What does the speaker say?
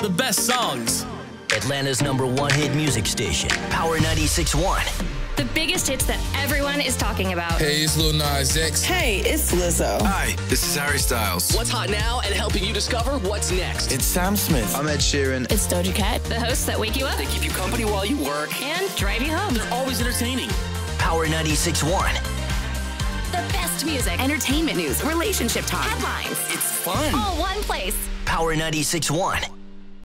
the best songs. Atlanta's #1 hit music station, Power 96.1. The biggest hits that everyone is talking about. Hey, it's Lil Nas X. Hey, it's Lizzo. Hi, this is Harry Styles. What's hot now and helping you discover what's next. It's Sam Smith. I'm Ed Sheeran. It's Doja Cat. The hosts that wake you up. They keep you company while you work. And drive you home. They're always entertaining. Power 96.1. The best music, entertainment news, relationship talk, headlines. It's fun. All one place. Power 96.1.